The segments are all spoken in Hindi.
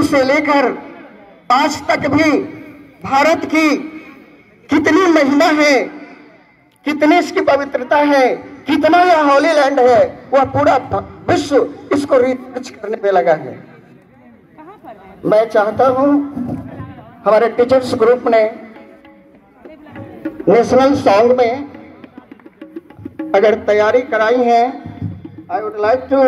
से लेकर आज तक भी भारत की कितनी महिमा है, कितनी इसकी पवित्रता है, कितना यह होली लैंड है, वह पूरा विश्व इसको रिसर्च करने पे लगा है। मैं चाहता हूं हमारे टीचर्स ग्रुप ने नेशनल सॉन्ग में अगर तैयारी कराई है, I would like to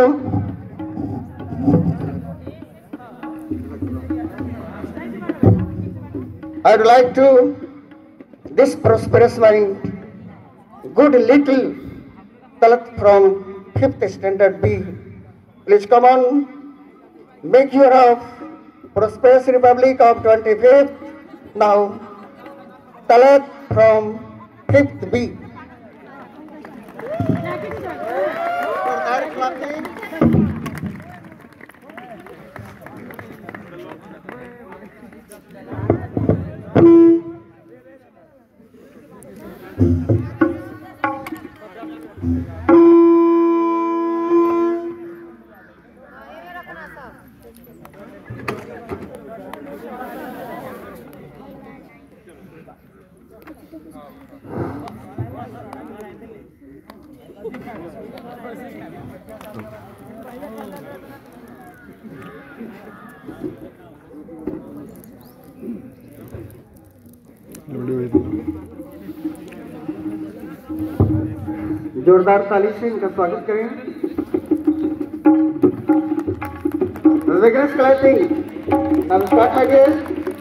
this prosperous mind, good little Talat from 5th standard B. Please come on, make your of prosperous Republic of 25th. Now, Talat from 5th B. जोरदार ताली से इनका स्वागत करें। Vigorous clapping. Now start again.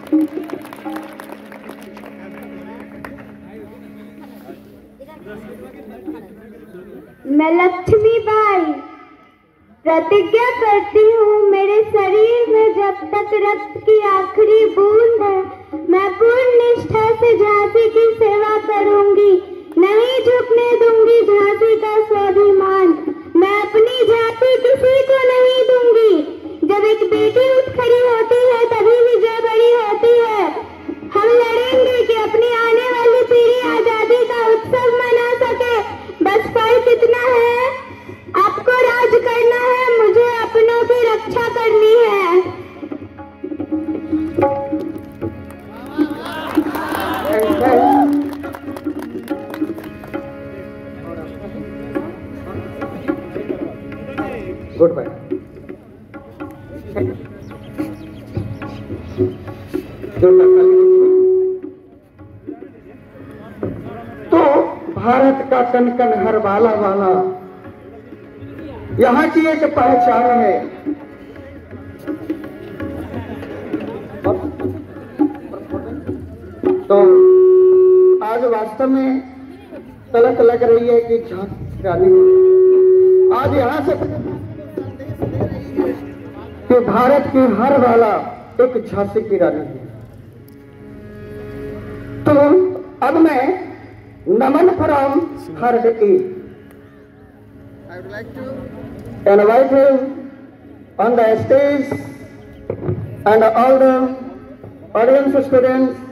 मैं लक्ष्मी बाई प्रतिज्ञा करती हूँ, मेरे शरीर में जब तक रक्त की आखिरी बूंद है, मैं पूर्ण निष्ठा से झांसी की सेवा करूंगी, नहीं झुकने दूंगी झांसी का स्वाभिमान। मैं अपनी झांसी किसी को नहीं दूंगी। जब एक बेटी उठ खड़ी होती है तभी विजय बड़ी होती है। हम लड़ेंगे कि अपनी आने वाली पीढ़ी आजादी का उत्सव मना सके। बस फर्क इतना है, आपको राज करना है, मुझे अपनों की रक्षा करनी है। Good bye. तो भारत का कन कन हर वाला वाला यहाँ की एक पहचान है। तो आज वास्तव में तलक लग रही है कि झांसी रानी आज यहाँ से कि भारत की हर वाला एक झांसी की रानी है। तो अब मैं Naman from Hardoi I would like to invite him on the stage and all the audience students